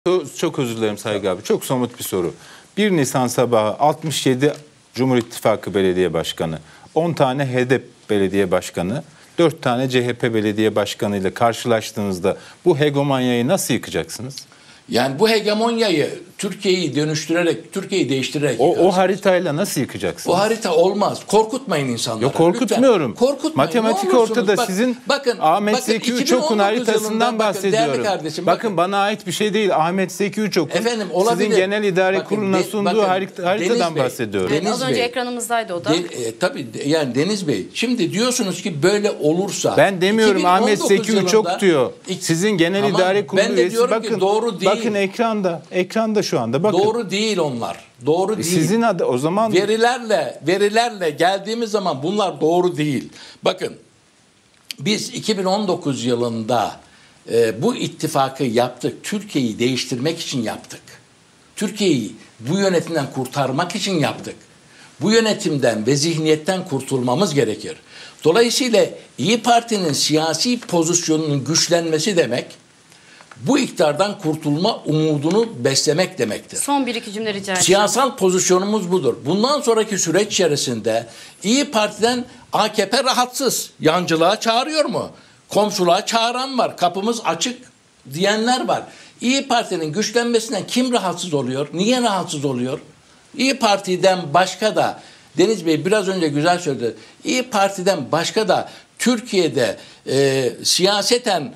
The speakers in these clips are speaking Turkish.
Çok özür dilerim Saygı abi. Çok somut bir soru. 1 Nisan sabahı 67 Cumhur İttifakı Belediye Başkanı, 10 tane HDP Belediye Başkanı, 4 tane CHP Belediye Başkanı ile karşılaştığınızda bu hegemonyayı nasıl yıkacaksınız? Yani bu hegemonyayı Türkiye'yi dönüştürerek, Türkiye'yi değiştirerek o haritayla nasıl yıkacaksınız? O harita olmaz. Korkutmayın insanları. Yok, korkutmuyorum. Lütfen. Korkutmayın. Matematik ortada. Sizin Ahmet Zeki Uçok'un haritasından bahsediyorum. Bakın bana ait bir şey değil. Ahmet Zeki Uçok'un sizin Genel İdare Kurulu'na sunduğu haritadan bahsediyorum. Evet, az önce ekranımızdaydı o da. Tabii yani Deniz Bey, şimdi diyorsunuz ki böyle olursa. Ben demiyorum, Ahmet Zeki Uçok diyor. Sizin Genel İdare Kurulu üyesi. Bakın, doğru değil. Bakın ekranda şu anda. Bakın. Doğru değil onlar. Doğru değil. Sizin adı o zaman verilerle geldiğimiz zaman bunlar doğru değil. Bakın biz 2019 yılında bu ittifakı yaptık. Türkiye'yi değiştirmek için yaptık. Türkiye'yi bu yönetimden kurtarmak için yaptık. Bu yönetimden ve zihniyetten kurtulmamız gerekir. Dolayısıyla İYİ Parti'nin siyasi pozisyonunun güçlenmesi demek, bu iktidardan kurtulma umudunu beslemek demektir. Son bir iki cümle rica edeceğim. Siyasal pozisyonumuz budur. Bundan sonraki süreç içerisinde İYİ Parti'den AKP rahatsız. Yancılığa çağırıyor mu? Komşuluğa çağıran var. Kapımız açık diyenler var. İYİ Parti'nin güçlenmesinden kim rahatsız oluyor? Niye rahatsız oluyor? İYİ Parti'den başka da, Deniz Bey biraz önce güzel söyledi. İYİ Parti'den başka da Türkiye'de siyaseten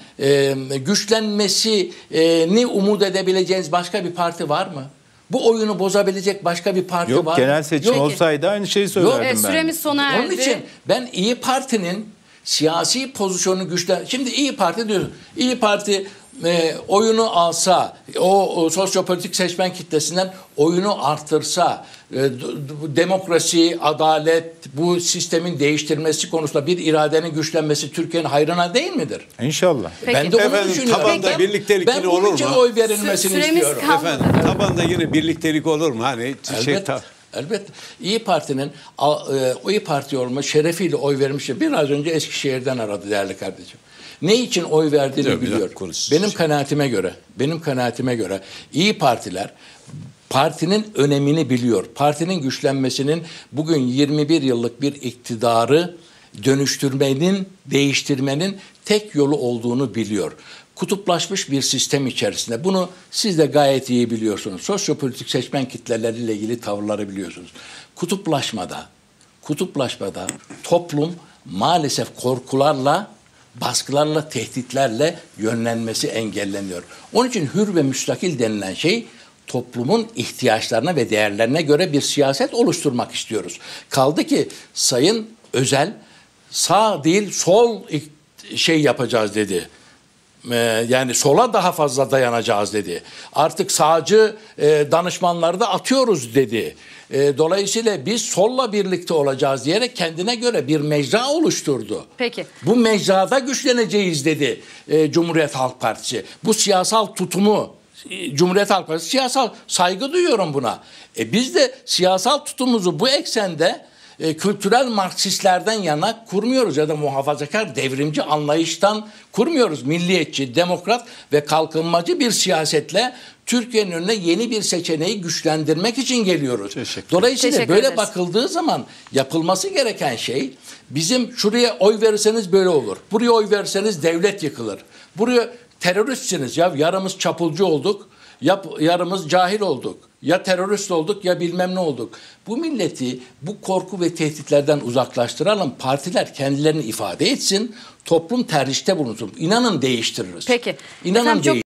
güçlenmesini umut edebileceğiniz başka bir parti var mı? Bu oyunu bozabilecek başka bir parti var mı? Yok, genel seçim olsaydı aynı şeyi söylerdim ben. Süremiz sona erdi. Onun için ben İYİ Parti'nin siyasi pozisyonunu Şimdi İYİ Parti diyor. İYİ Parti oyunu alsa, o sosyopolitik seçmen kitlesinden oyunu artırsa, demokrasi, adalet, bu sistemin değiştirmesi konusunda bir iradenin güçlenmesi Türkiye'nin hayrına değil midir? İnşallah. Peki. Ben de onu düşünüyorum. Tabanda birliktelik yine olur mu? Ben bunun için oy verilmesini istiyorum. Efendim, tabanda yine birliktelik olur mu? Hani Elbette. İYİ Parti'nin İYİ Parti olma şerefiyle oy vermişti. Biraz önce Eskişehir'den aradı değerli kardeşim. Ne için oy verdiğini biliyor. Benim kanaatime göre İYİ Partiler partinin önemini biliyor. Partinin güçlenmesinin bugün 21 yıllık bir iktidarı dönüştürmenin, değiştirmenin tek yolu olduğunu biliyor. Kutuplaşmış bir sistem içerisinde. Bunu siz de gayet iyi biliyorsunuz. Sosyopolitik seçmen kitleleriyle ilgili tavırları biliyorsunuz. Kutuplaşmada toplum maalesef korkularla, baskılarla, tehditlerle yönlenmesi engelleniyor. Onun için hür ve müstakil denilen şey, toplumun ihtiyaçlarına ve değerlerine göre bir siyaset oluşturmak istiyoruz. Kaldı ki Sayın Özel sağ değil sol yapacağız dedi. Yani sola daha fazla dayanacağız dedi. Artık sağcı danışmanları da atıyoruz dedi. Dolayısıyla biz solla birlikte olacağız diyerek kendine göre bir mecra oluşturdu. Peki. Bu mecrada güçleneceğiz dedi Cumhuriyet Halk Partisi. Bu siyasal tutumu Cumhuriyet Halk Partisi siyasal, saygı duyuyorum buna. Biz de siyasal tutumumuzu bu eksende kültürel Marksistlerden yana kurmuyoruz ya da muhafazakar devrimci anlayıştan kurmuyoruz. Milliyetçi, demokrat ve kalkınmacı bir siyasetle Türkiye'nin önüne yeni bir seçeneği güçlendirmek için geliyoruz. Dolayısıyla böyle bakıldığı zaman yapılması gereken şey, bizim şuraya oy verirseniz böyle olur. Buraya oy verirseniz devlet yıkılır. Buraya teröristsiniz ya, yarımız çapulcu olduk, yarımız cahil olduk. Ya terörist olduk ya bilmem ne olduk. Bu milleti bu korku ve tehditlerden uzaklaştıralım. Partiler kendilerini ifade etsin. Toplum tercihte bulunsun. İnanın değiştiririz. Peki. İnanın değiştiririz.